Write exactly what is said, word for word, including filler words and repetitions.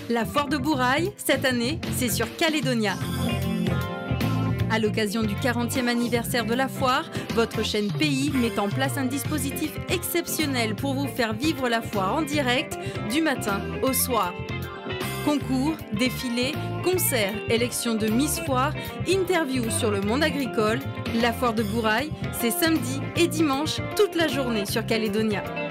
La foire de Bourail, cette année, c'est sur Calédonia. À l'occasion du quarantième anniversaire de la foire, votre chaîne Pays met en place un dispositif exceptionnel pour vous faire vivre la foire en direct du matin au soir. Concours, défilés, concerts, élections de Miss Foire, interviews sur le monde agricole. La foire de Bourail, c'est samedi et dimanche toute la journée sur Calédonia.